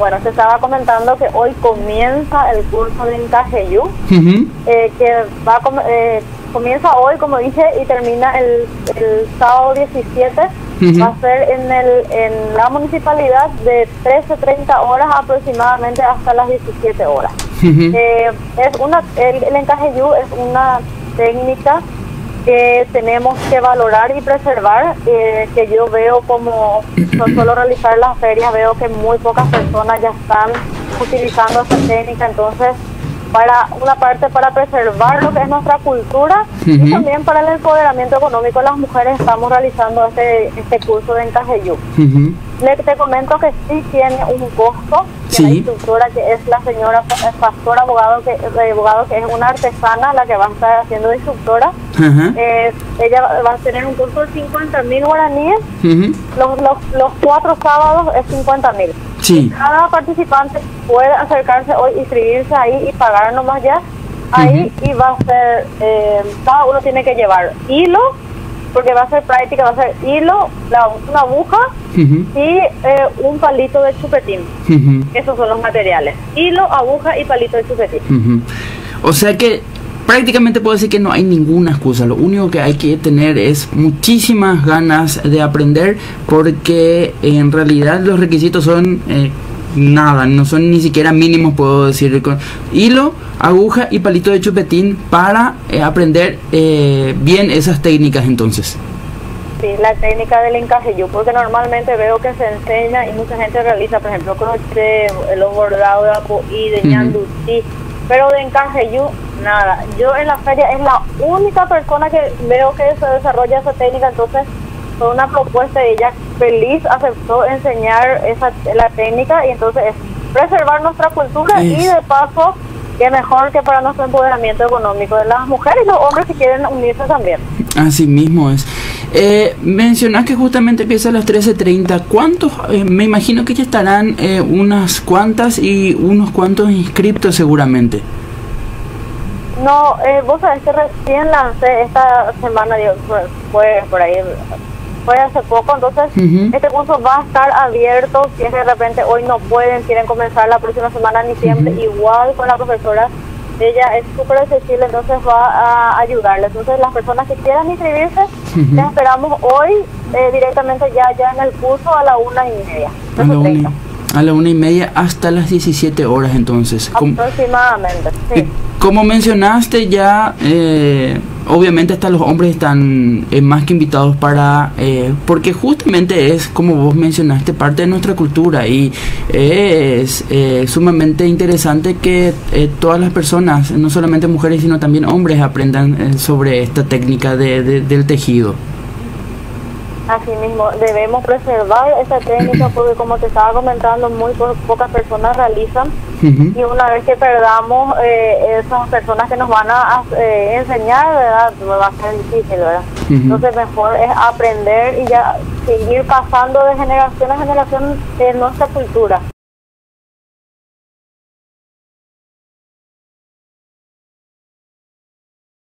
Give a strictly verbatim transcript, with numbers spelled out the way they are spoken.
Bueno, te estaba comentando que hoy comienza el curso de Encajeyú, Uh-huh. eh, que va a com eh, comienza hoy, como dije, y termina el, el sábado diecisiete. Uh-huh. Va a ser en, el, en la municipalidad de trece treinta horas aproximadamente hasta las diecisiete horas. Uh-huh. Eh, es una, el, el Encajeyú es una técnica que tenemos que valorar y preservar, eh, que yo veo como no solo realizar las ferias, veo que muy pocas personas ya están utilizando esta técnica, entonces para una parte para preservar lo que es nuestra cultura. Uh-huh. Y también para el empoderamiento económico de las mujeres estamos realizando este, este curso de Encajeyú. Uh-huh. Le, te comento que sí tiene un costo, que sí. La instructora, que es la señora Pastor Abogado, que, de abogado, que es una artesana la que va a estar haciendo de instructora. Uh-huh. eh, ella va a tener un curso de cincuenta mil guaraníes. Uh-huh. los, los, los cuatro sábados es cincuenta mil. Sí. Cada participante puede acercarse hoy, inscribirse ahí y pagar nomás ya ahí. Uh-huh. Y va a ser, eh, cada uno tiene que llevar hilo, porque va a ser práctica, va a ser hilo, la, una aguja. Uh-huh. Y eh, un palito de chupetín. Uh-huh. Esos son los materiales: hilo, aguja y palito de chupetín. Uh-huh. O sea que prácticamente puedo decir que no hay ninguna excusa. Lo único que hay que tener es muchísimas ganas de aprender, porque en realidad los requisitos son eh, nada, no son ni siquiera mínimos, puedo decir, con hilo, aguja y palito de chupetín para eh, aprender eh, bien esas técnicas entonces. Sí, la técnica del Encajeyú, porque normalmente veo que se enseña y mucha gente realiza, por ejemplo, crochet, los bordados de apoí, de ñandutí, uh-huh. pero de Encajeyú, nada. Yo en la feria es la única persona que veo que se desarrolla esa técnica, entonces fue una propuesta y ella feliz aceptó enseñar esa la técnica, y entonces es preservar nuestra cultura es. Y de paso, que mejor que para nuestro empoderamiento económico de las mujeres y los hombres que quieren unirse también. Así mismo es. Eh, mencionás que justamente empieza a las trece treinta. ¿Cuántos? Eh, me imagino que ya estarán eh, unas cuantas y unos cuantos inscriptos seguramente. No, eh, vos sabés que recién lancé esta semana, digo, fue por ahí, fue hace poco, entonces uh-huh. este curso va a estar abierto. Si es que de repente hoy no pueden, quieren comenzar la próxima semana en diciembre, uh-huh. igual con la profesora. Ella es súper accesible, entonces va a ayudarles. Entonces las personas que quieran inscribirse, uh-huh. les esperamos hoy eh, directamente ya ya en el curso a la una y media. A la, una, a la una y media hasta las diecisiete horas entonces. Aproximadamente, sí. Como mencionaste ya, eh, obviamente hasta los hombres están eh, más que invitados para, eh, porque justamente es, como vos mencionaste, parte de nuestra cultura, y eh, es eh, sumamente interesante que eh, todas las personas, no solamente mujeres sino también hombres, aprendan eh, sobre esta técnica de, de, del tejido. Así mismo, debemos preservar esta técnica porque, como te estaba comentando, muy po pocas personas realizan. Uh-huh. Y una vez que perdamos eh, esas personas que nos van a eh, enseñar, ¿verdad?, va a ser difícil, ¿verdad? Uh-huh. Entonces mejor es aprender y ya seguir pasando de generación a generación de nuestra cultura.